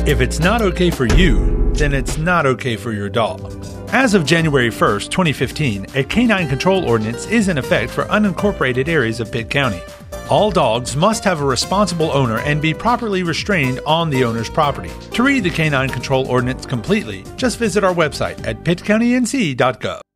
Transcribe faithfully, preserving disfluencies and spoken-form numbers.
If it's not okay for you, then it's not okay for your dog. As of January first, twenty fifteen, a canine control ordinance is in effect for unincorporated areas of Pitt County. All dogs must have a responsible owner and be properly restrained on the owner's property. To read the Canine Control Ordinance completely, just visit our website at pitt county n c dot gov.